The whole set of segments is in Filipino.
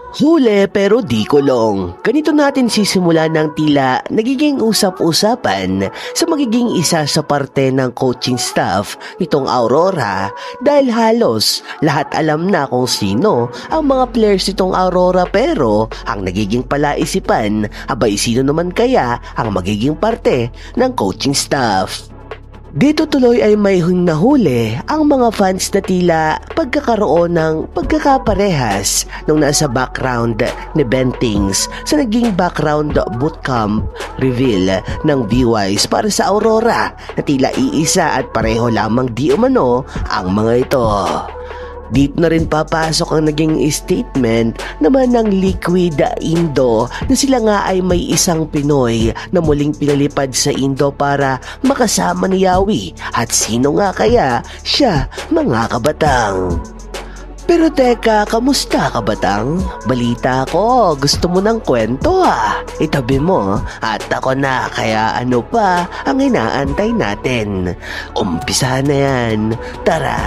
Huli pero di kulong. Ganito natin sisimula ng tila nagiging usap-usapan sa magiging isa sa parte ng coaching staff nitong Aurora dahil halos lahat alam na kung sino ang mga players nitong Aurora pero ang nagiging palaisipan, abay sino naman kaya ang magiging parte ng coaching staff. Dito tuloy ay may nahuli ang mga fans na tila pagkakaroon ng pagkakaparehas nung nasa background ni Bentings sa naging background bootcamp reveal ng V-Wise para sa Aurora na tila iisa at pareho lamang di umano ang mga ito. Dito na rin papasok ang naging statement naman ng Liquid Indo na sila nga ay may isang Pinoy na muling pinalipad sa Indo para makasama ni Yawi at sino nga kaya siya mga kabatang. Pero teka, kamusta kabatang? Balita ko, gusto mo ng kwento Itabi mo at ako na kaya ano pa ang inaantay natin. Umpisa na yan, tara!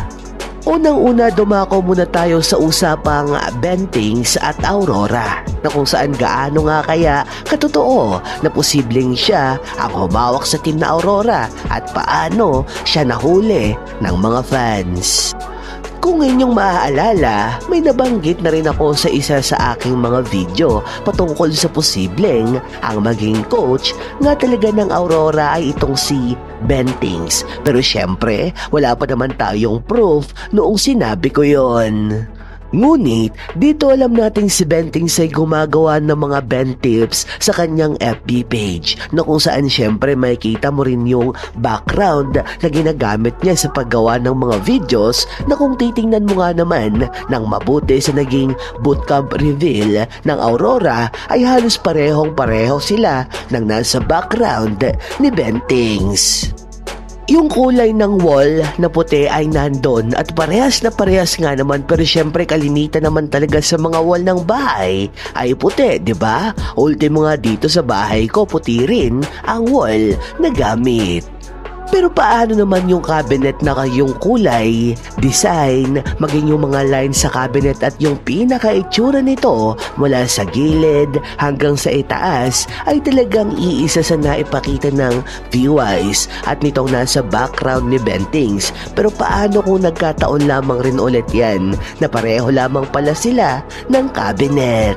Unang-una dumako muna tayo sa usapang Bentings at Aurora na kung saan gaano nga kaya katotoo na posibleng siya ang humawak sa team na Aurora at paano siya nahuli ng mga fans. Kung inyong maaalala, may nabanggit na rin ako sa isa sa aking mga video patungkol sa posibleng ang maging coach nga talaga ng Aurora ay itong si Bentings. Pero syempre, wala pa naman tayong proof noong sinabi ko yon. Ngunit, dito alam nating si Bentings ay gumagawa ng mga bent tips sa kanyang FB page na kung saan syempre makikita mo rin yung background na ginagamit niya sa paggawa ng mga videos na kung titingnan mo nga naman ng mabuti sa naging bootcamp reveal ng Aurora ay halos parehong-pareho sila ng nasa background ni Bentings. Yung kulay ng wall na puti ay nandun at parehas na parehas nga naman pero syempre kalimitan naman talaga sa mga wall ng bahay ay puti, di ba? Ultimo nga dito sa bahay ko puti rin ang wall na gamit. Pero paano naman yung cabinet na yung kulay, design, maging yung mga lines sa cabinet at yung pinaka-itsura nito mula sa gilid hanggang sa itaas ay talagang iisa sa naipakita ng V-Wise at nitong nasa background ni Bentings. Pero paano kung nagkataon lamang rin ulit yan na pareho lamang pala sila ng cabinet?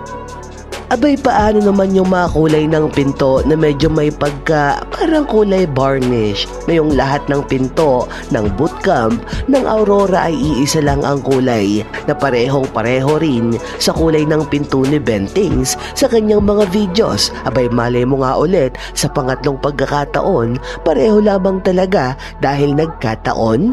Abay paano naman yung mga kulay ng pinto na medyo may parang kulay varnish na yung lahat ng pinto ng bootcamp ng Aurora ay iisa lang ang kulay na parehong-pareho rin sa kulay ng pinto ni Bentings sa kanyang mga videos. Abay malay mo nga ulit sa pangatlong pagkakataon pareho lamang talaga dahil nagkataon.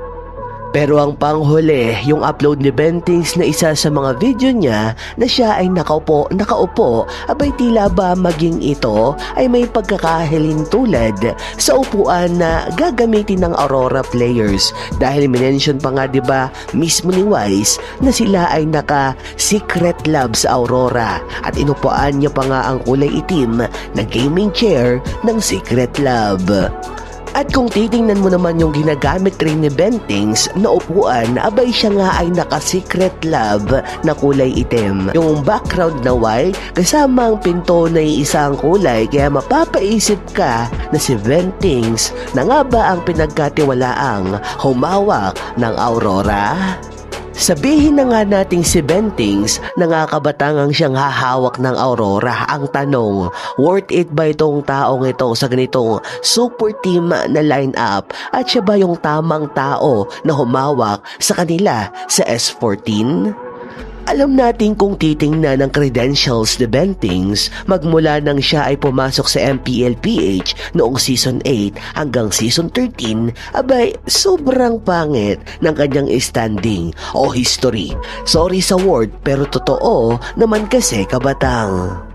Pero ang panghuli, yung upload ni Bentings na isa sa mga video niya na siya ay nakaupo, abay tila ba maging ito ay may pagkakahiling tulad sa upuan na gagamitin ng Aurora players dahil minention pa nga diba mismo ni Wise na sila ay naka secret lab sa Aurora at inupuan niya pa nga ang kulay itim na gaming chair ng secret lab. At kung titingnan mo naman yung ginagamit rin ni Bentings na upuan, abay siya nga ay naka-secret lab na kulay itim. Yung background na white, kasama ang pinto na isang kulay, kaya mapapaisip ka na si Bentings na nga ba ang pinagkatiwalaang humawak ng Aurora? Sabihin na nga nating si Bentings na nga kabatangang siyang hahawak ng Aurora. Ang tanong, worth it ba itong taong ito sa ganitong super team na line-up at siya ba yung tamang tao na humawak sa kanila sa S14? Alam natin kung titingnan ng credentials ni Bentings magmula nang siya ay pumasok sa MPL-PH noong Season 8 hanggang Season 13, abay sobrang pangit ng kanyang standing o history. Sorry sa word pero totoo naman kasi kabatang.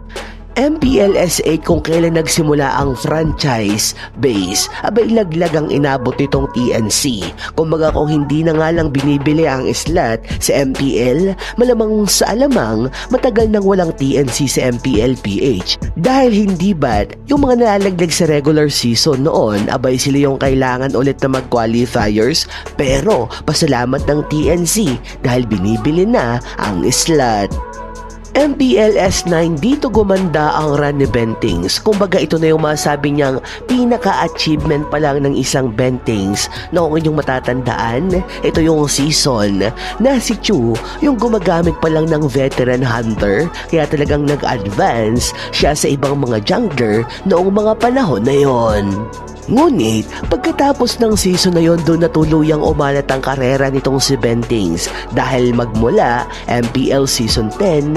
MPLSA kung kailan nagsimula ang franchise base, abay laglag ang inabot nitong TNC. Kumbaga kung hindi na nga lang binibili ang slot sa MPL, malamang sa alamang matagal nang walang TNC sa MPL-PH. Dahil hindi bad, yung mga nalalaglag sa regular season noon, abay sila yung kailangan ulit na mag-qualifiers, pero pasalamat ng TNC dahil binibili na ang slot. MPLS 9 dito gumanda ang run ni Bentings. Kumbaga ito na yung masabi niyang pinaka-achievement pa lang ng isang Bentings na kung inyong matatandaan, ito yung season na si Chu yung gumagamit pa lang ng veteran hunter kaya talagang nag-advance siya sa ibang mga jungler noong mga panahon na yon. Ngunit, pagkatapos ng season na yon doon natuluyang umalat ang karera nitong si Bentings dahil magmula MPL Season 10,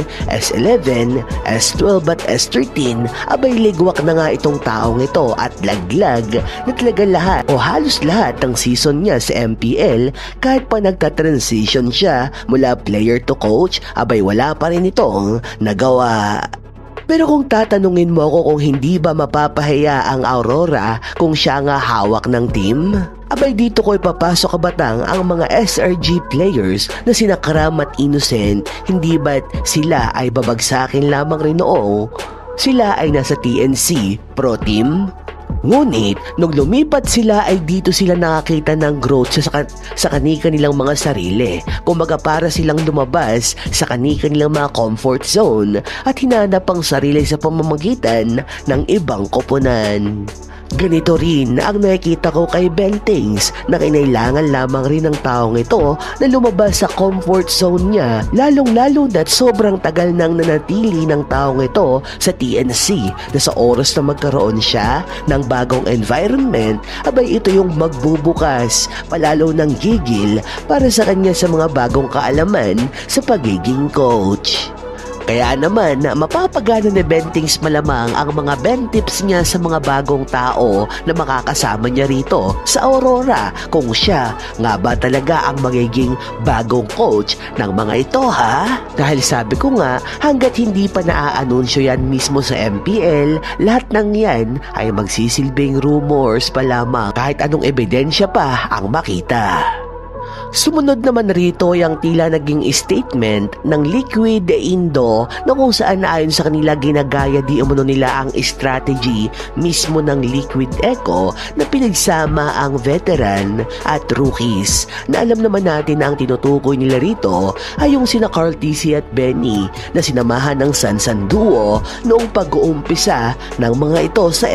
S11, S12 at S13 abay ligwak na nga itong taong ito at laglag na talaga lahat o halos lahat ng season niya sa MPL kahit pa nagka-transition siya mula player to coach abay wala pa rin itong nagawa. Pero kung tatanungin mo ako kung hindi ba mapapahiya ang Aurora kung siya nga hawak ng team, abay dito ko ipapasok kabatang ang mga SRG players na sina Kram at Innocent, hindi ba't sila ay babagsakin lamang rin noong sila ay nasa TNC Pro Team? Ngunit, nung lumipat sila ay dito sila nakakita ng growth sa kanilang mga sarili. Kumbaga para silang lumabas sa kanilang mga comfort zone at hinanap ang sarili sa pamamagitan ng ibang koponan. Ganito rin ang nakikita ko kay Bentings na kinailangan lamang rin ng taong ito na lumabas sa comfort zone niya lalong-lalo na't sobrang tagal nang nanatili ng taong ito sa TNC na sa oras na magkaroon siya ng bagong environment abay ito yung magbubukas palalo ng gigil para sa kanya sa mga bagong kaalaman sa pagiging coach. Kaya naman, mapapagana ni Bentings malamang ang mga bentips niya sa mga bagong tao na makakasama niya rito sa Aurora kung siya nga ba talaga ang magiging bagong coach ng mga ito ha? Dahil sabi ko nga, hanggat hindi pa naaanunsyo yan mismo sa MPL, lahat ng yan ay magsisilbing rumors pa lamang kahit anong ebidensya pa ang makita. Sumunod naman rito yung tila naging statement ng Liquid Indo na kung saan ayon sa kanila ginagaya di umano nila ang strategy mismo ng Liquid Echo na pinagsama ang veteran at rookies na alam naman natin na ang tinutukoy nila rito ay yung sina Carl TC at Benny na sinamahan ng Sansan Duo noong pag-uumpisa ng mga ito sa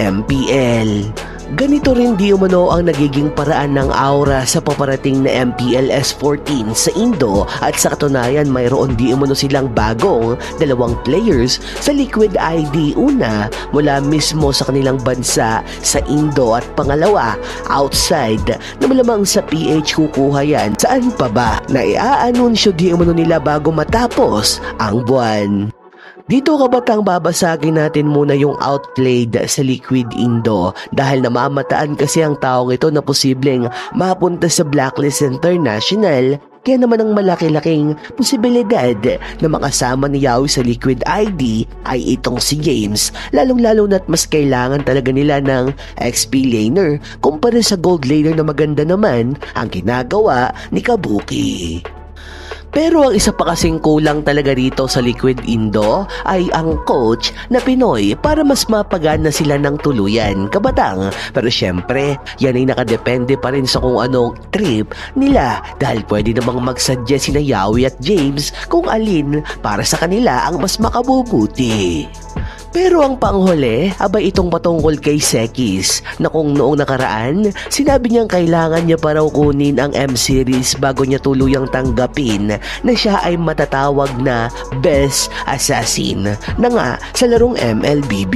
MPL. Ganito rin di umano ang nagiging paraan ng Aura sa paparating na MPL S14 sa Indo at sa katunayan mayroon di umano silang bagong dalawang players sa Liquid ID, una mula mismo sa kanilang bansa sa Indo at pangalawa outside na malamang sa PH kukuha yan. Saan pa ba na iaanunsyo di umano nila bago matapos ang buwan? Dito kabatang babasagin natin muna yung outplayed sa Liquid Indo dahil namamataan kasi ang taong ito na posibleng mapunta sa Blacklist International kaya naman ang malaki-laking posibilidad na makasama ni Yaoi sa Liquid ID ay itong si James lalong-lalo na't mas kailangan talaga nila ng XP laner kumpara sa gold laner na maganda naman ang ginagawa ni Kabuki. Pero ang isa pa kasing kulang talaga rito sa Liquid Indo ay ang coach na Pinoy para mas mapagana sila ng tuluyan, kabatang. Pero syempre, yan ay nakadepende pa rin sa kung anong trip nila dahil pwede namang magsuggest sina Yaoi at James kung alin para sa kanila ang mas makabubuti. Pero ang panghuli, abay itong patungkol kay Sekis na kung noong nakaraan, sinabi niyang kailangan niya pa raw kunin ang M-Series bago niya tuluyang tanggapin na siya ay matatawag na Best Assassin na nga sa larong MLBB.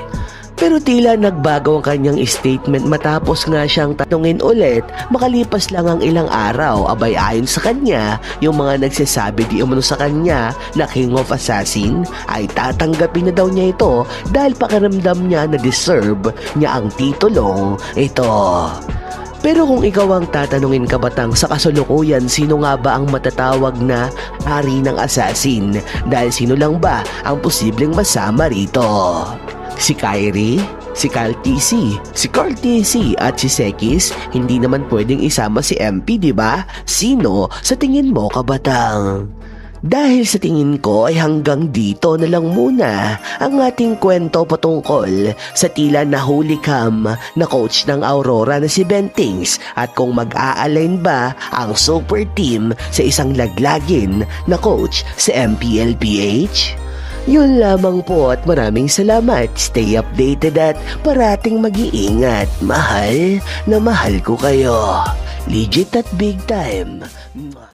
Pero tila nagbago ang kanyang statement matapos nga siyang tanungin ulit makalipas lang ang ilang araw. Abay ayon sa kanya, yung mga nagsasabi di umano sa kanya na King of Assassin ay tatanggapin na daw niya ito dahil pakiramdam niya na deserve niya ang titulong ito. Pero kung ikaw ang tatanungin kabatang sa kasulukuyan, sino nga ba ang matatawag na hari ng assassin? Dahil sino lang ba ang posibleng masama rito? Si Kyrie, si Carl TC, si Carl TC at si Sekis, hindi naman pwedeng isama si MP, di ba? Sino sa tingin mo kabatang? Dahil sa tingin ko ay hanggang dito na lang muna ang ating kwento patungkol sa tila nahuli cam na coach ng Aurora na si Bentings at kung mag-a-align ba ang super team sa isang laglagin na coach sa MPLPH. Yun lamang po at maraming salamat. Stay updated at parating mag-iingat. Mahal na mahal ko kayo. Legit at big time.